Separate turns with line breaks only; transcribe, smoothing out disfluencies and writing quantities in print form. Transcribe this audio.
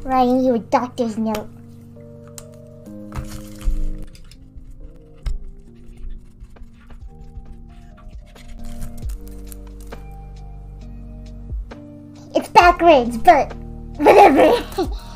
Writing you a doctor's note. It's backwards, but whatever.